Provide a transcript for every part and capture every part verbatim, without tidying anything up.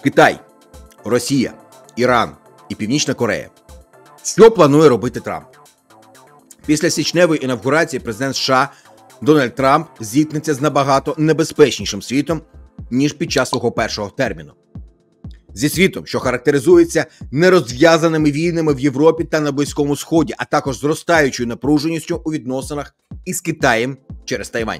Китай, Росія, Іран і Північна Корея. Що планує робити Трамп? Після січневої інавгурації президент США Дональд Трамп зіткнеться з набагато небезпечнішим світом, ніж під час свого першого терміну. Зі світом, що характеризується нерозв'язаними війнами в Європі та на Близькому Сході, а також зростаючою напруженістю у відносинах із Китаєм через Тайвань.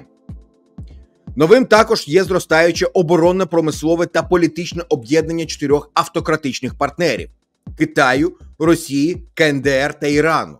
Новим також є зростаюче оборонне, промислове та політичне об'єднання чотирьох автократичних партнерів – Китаю, Росії, КНДР та Ірану.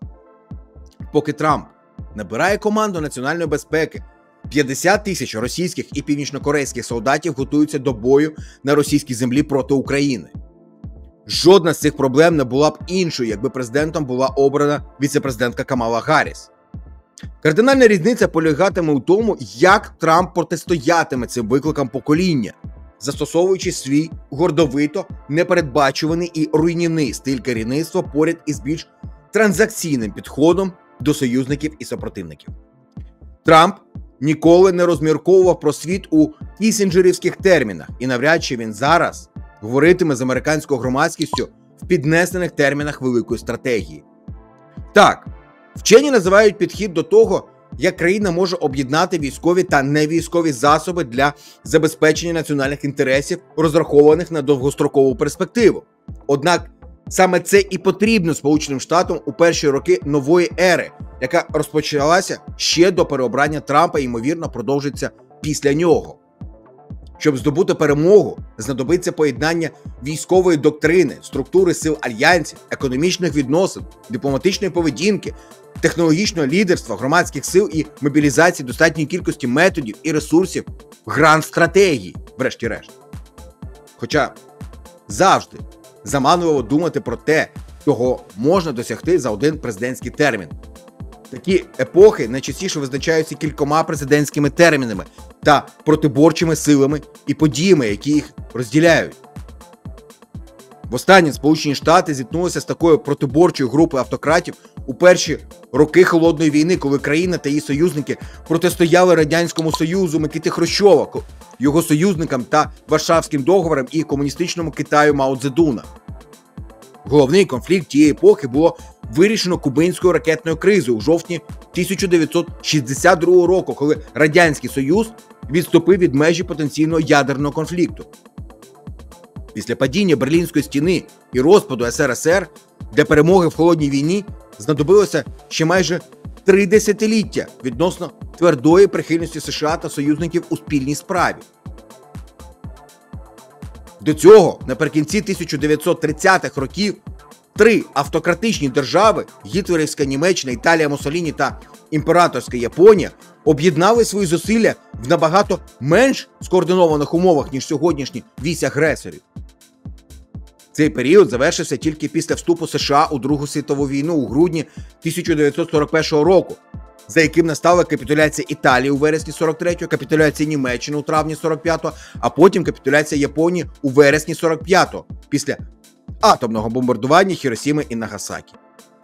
Поки Трамп набирає команду національної безпеки, п'ятдесят тисяч російських і північнокорейських солдатів готуються до бою на російській землі проти України. Жодна з цих проблем не була б іншою, якби президентом була обрана віцепрезидентка Камала Гарріс. Кардинальна різниця полягатиме у тому, як Трамп протистоятиме цим викликам покоління, застосовуючи свій гордовито, непередбачуваний і руйнівний стиль керівництва поряд із більш транзакційним підходом до союзників і супротивників. Трамп ніколи не розмірковував про світ у кісінджерівських термінах, і навряд чи він зараз говоритиме з американською громадськістю в піднесених термінах великої стратегії. Так, вчені називають підхід до того, як країна може об'єднати військові та невійськові засоби для забезпечення національних інтересів, розрахованих на довгострокову перспективу. Однак саме це і потрібно Сполученим Штатам у перші роки нової ери, яка розпочалася ще до переобрання Трампа і, ймовірно, продовжиться після нього. Щоб здобути перемогу, знадобиться поєднання військової доктрини, структури сил альянсів, економічних відносин, дипломатичної поведінки, технологічного лідерства, громадських сил і мобілізації достатньої кількості методів і ресурсів, гранд-стратегії, врешті-решт. Хоча завжди заманливо думати про те, чого можна досягти за один президентський термін. Такі епохи найчастіше визначаються кількома президентськими термінами та протиборчими силами і подіями, які їх розділяють. Востаннє Сполучені Штати зіткнулися з такою протиборчою групою автократів у перші роки Холодної війни, коли країна та її союзники протистояли Радянському Союзу Микити Хрущова, його союзникам та Варшавським договорам і комуністичному Китаю Мао Цзедуна. Головний конфлікт тієї епохи було вирішено кубинською ракетною кризою у жовтні тисяча дев'ятсот шістдесят другого року, коли Радянський Союз відступив від межі потенційного ядерного конфлікту. Після падіння Берлінської стіни і розпаду ес ер ес ер для перемоги в Холодній війні знадобилося ще майже три десятиліття відносно твердої прихильності США та союзників у спільній справі. До цього, наприкінці тисяча дев'ятсот тридцятих років, три автократичні держави – гітлерівська Німеччина, Італія Муссоліні та імператорська Японія – об'єднали свої зусилля в набагато менш скоординованих умовах, ніж сьогоднішні вісь агресорів. Цей період завершився тільки після вступу США у Другу світову війну у грудні тисяча дев'ятсот сорок першого року, за яким настала капітуляція Італії у вересні сорок третього, капітуляція Німеччини у травні сорок п'ятого, а потім капітуляція Японії у вересні сорок п'ятого, після атомного бомбардування Хіросіми і Нагасакі.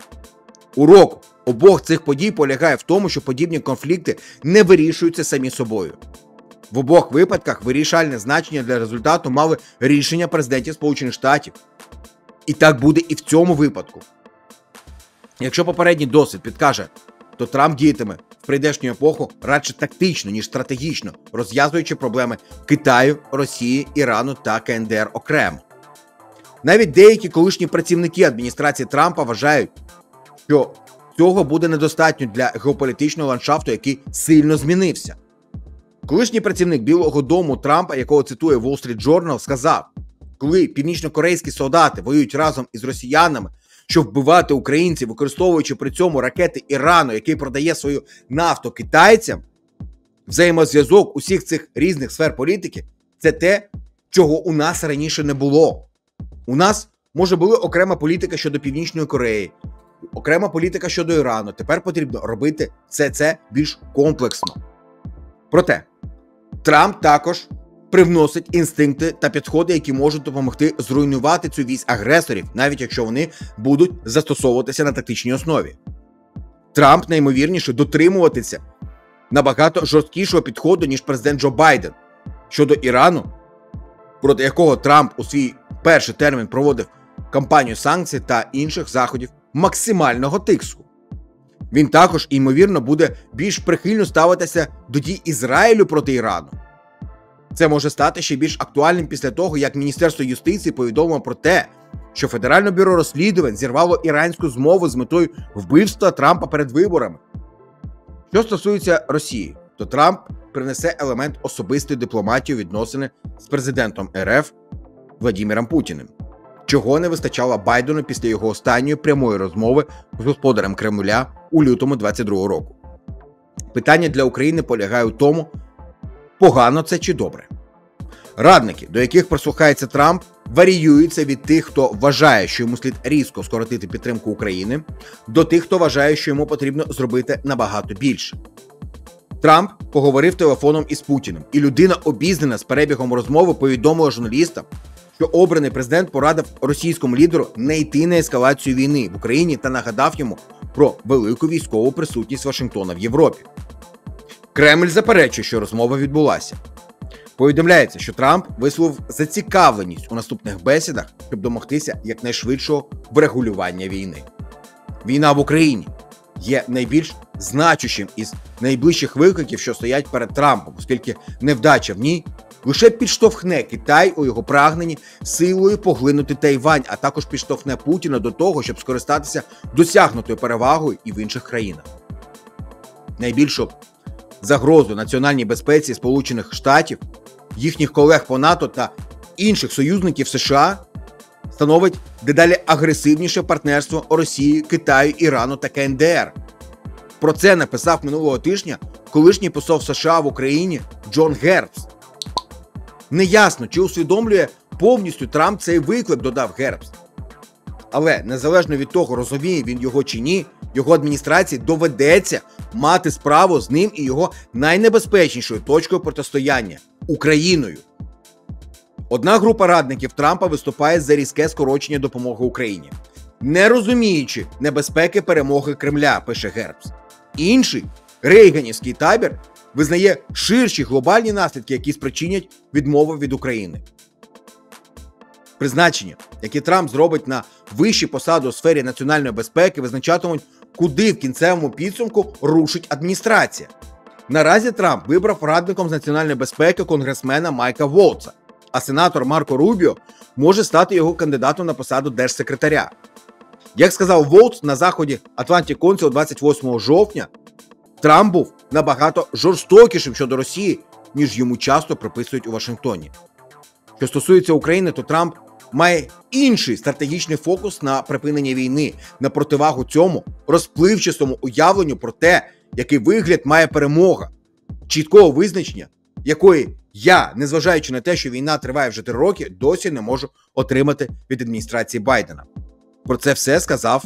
Урок обох цих подій полягає в тому, що подібні конфлікти не вирішуються самі собою. В обох випадках вирішальне значення для результату мали рішення президентів Сполучених Штатів. І так буде і в цьому випадку. Якщо попередній досвід підкаже, то Трамп діятиме в прийдешню епоху радше тактично, ніж стратегічно, розв'язуючи проблеми Китаю, Росії, Ірану та ка ен де ер окремо. Навіть деякі колишні працівники адміністрації Трампа вважають, що цього буде недостатньо для геополітичного ландшафту, який сильно змінився. Колишній працівник Білого дому Трампа, якого цитує Wall Street Journal, сказав, коли північнокорейські солдати воюють разом із росіянами, щоб вбивати українців, використовуючи при цьому ракети Ірану, який продає свою нафту китайцям, взаємозв'язок усіх цих різних сфер політики – це те, чого у нас раніше не було. У нас, може, була окрема політика щодо Північної Кореї, окрема політика щодо Ірану. Тепер потрібно робити все це більш комплексно. Проте, Трамп також привносить інстинкти та підходи, які можуть допомогти зруйнувати цю вісь агресорів, навіть якщо вони будуть застосовуватися на тактичній основі. Трамп найімовірніше дотримуватися набагато жорсткішого підходу, ніж президент Джо Байден. Щодо Ірану, проти якого Трамп у свій перший термін проводив кампанію санкцій та інших заходів максимального тиску. Він також, ймовірно, буде більш прихильно ставитися до дій Ізраїлю проти Ірану. Це може стати ще більш актуальним після того, як Міністерство юстиції повідомило про те, що Федеральне бюро розслідувань зірвало іранську змову з метою вбивства Трампа перед виборами. Що стосується Росії, то Трамп принесе елемент особистої дипломатії у відносини з президентом РФ Владимиром Путіним, чого не вистачало Байдену після його останньої прямої розмови з господарем Кремля у лютому двадцять другого року. Питання для України полягає у тому, погано це чи добре. Радники, до яких прислухається Трамп, варіюються від тих, хто вважає, що йому слід різко скоротити підтримку України, до тих, хто вважає, що йому потрібно зробити набагато більше. Трамп поговорив телефоном із Путіним, і людина, обізнана з перебігом розмови, повідомила журналістам, що обраний президент порадив російському лідеру не йти на ескалацію війни в Україні та нагадав йому про велику військову присутність Вашингтона в Європі. Кремль заперечує, що розмова відбулася. Повідомляється, що Трамп висловив зацікавленість у наступних бесідах, щоб домогтися якнайшвидшого врегулювання війни. Війна в Україні є найбільш значущим із найближчих викликів, що стоять перед Трампом, оскільки невдача в ній лише підштовхне Китай у його прагненні силою поглинути Тайвань, а також підштовхне Путіна до того, щоб скористатися досягнутою перевагою і в інших країнах. Найбільшу загрозу національній безпеці Сполучених Штатів, їхніх колег по НАТО та інших союзників США становить дедалі агресивніше партнерство Росії, Китаю, Ірану та КНДР. Про це написав минулого тижня колишній посол США в Україні Джон Гербс. Неясно, чи усвідомлює повністю Трамп цей виклик, додав Гербс. Але незалежно від того, розуміє він його чи ні, його адміністрації доведеться мати справу з ним і його найнебезпечнішою точкою протистояння – Україною. Одна група радників Трампа виступає за різке скорочення допомоги Україні, не розуміючи небезпеки перемоги Кремля, пише Гербс. Інший, рейганівський табір, визнає ширші глобальні наслідки, які спричинять відмову від України. Призначення, які Трамп зробить на вищі посади у сфері національної безпеки, визначатимуть, куди в кінцевому підсумку рушить адміністрація. Наразі Трамп вибрав радником з національної безпеки конгресмена Майка Волтса, а сенатор Марко Рубіо може стати його кандидатом на посаду держсекретаря. Як сказав Волтс на заході Atlantic Council двадцять восьмого жовтня, Трамп був набагато жорстокішим щодо Росії, ніж йому часто приписують у Вашингтоні. Що стосується України, то Трамп має інший стратегічний фокус на припинення війни, на противагу цьому розпливчастому уявленню про те, який вигляд має перемога, чіткого визначення, якої я, незважаючи на те, що війна триває вже три роки, досі не можу отримати від адміністрації Байдена. Про це все сказав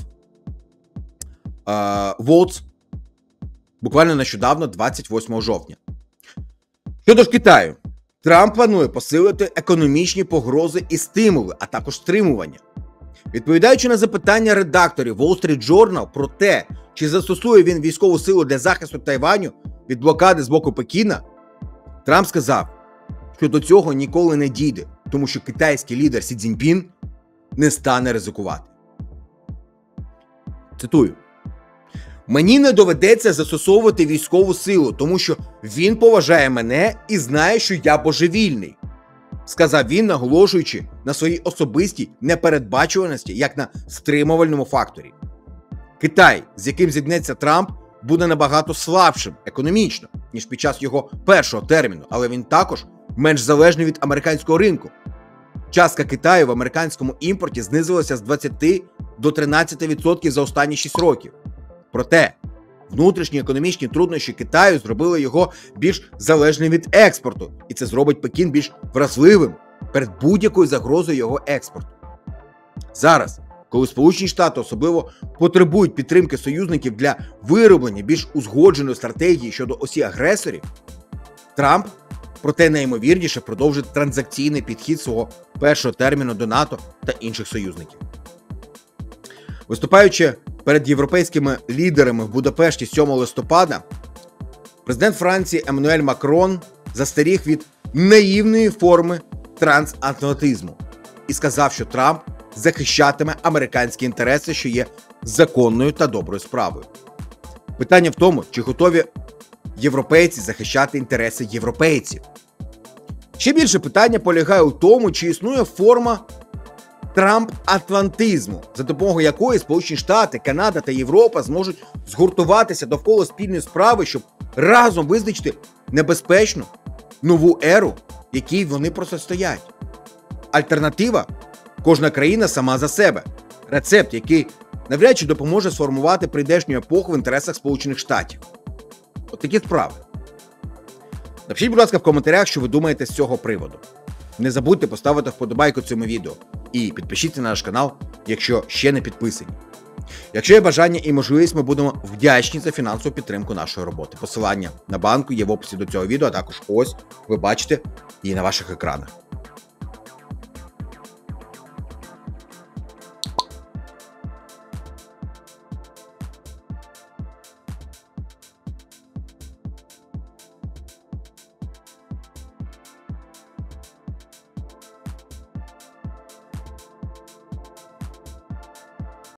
е, Волтс буквально нещодавно, двадцять восьмого жовтня. Щодо ж Китаю, Трамп планує посилити економічні погрози і стимули, а також стримування. Відповідаючи на запитання редакторів Wall Street Journal про те, чи застосує він військову силу для захисту Тайваню від блокади з боку Пекіна, Трамп сказав, що до цього ніколи не дійде, тому що китайський лідер Сі Цзіньпін не стане ризикувати. Цитую. «Мені не доведеться застосовувати військову силу, тому що він поважає мене і знає, що я божевільний», сказав він, наголошуючи на своїй особистій непередбачуваності, як на стримувальному факторі. Китай, з яким зіткнеться Трамп, буде набагато слабшим економічно, ніж під час його першого терміну, але він також менш залежний від американського ринку. Частка Китаю в американському імпорті знизилася з двадцяти до тринадцяти відсотків за останні шість років. Проте, внутрішні економічні труднощі Китаю зробили його більш залежним від експорту, і це зробить Пекін більш вразливим перед будь-якою загрозою його експорту. Зараз, коли Сполучені Штати особливо потребують підтримки союзників для вироблення більш узгодженої стратегії щодо осі агресорів, Трамп, проте найімовірніше, продовжить транзакційний підхід свого першого терміну до НАТО та інших союзників. Виступаючи перед європейськими лідерами в Будапешті сьомого листопада, президент Франції Еммануель Макрон застеріг від наївної форми трансатлантизму і сказав, що Трамп захищатиме американські інтереси, що є законною та доброю справою. Питання в тому, чи готові європейці захищати інтереси європейців. Ще більше питання полягає у тому, чи існує форма Трамп-атлантизму, за допомогою якої Сполучені Штати, Канада та Європа зможуть згуртуватися довкола спільної справи, щоб разом визначити небезпечну нову еру, якій вони протистоять. Альтернатива – кожна країна сама за себе. Рецепт, який навряд чи допоможе сформувати прийдешню епоху в інтересах Сполучених Штатів. От такі справи. Напишіть, будь ласка, в коментарях, що ви думаєте з цього приводу. Не забудьте поставити вподобайку цьому відео і підпишіться на наш канал, якщо ще не підписані. Якщо є бажання і можливість, ми будемо вдячні за фінансову підтримку нашої роботи. Посилання на банку є в описі до цього відео, а також ось ви бачите її на ваших екранах.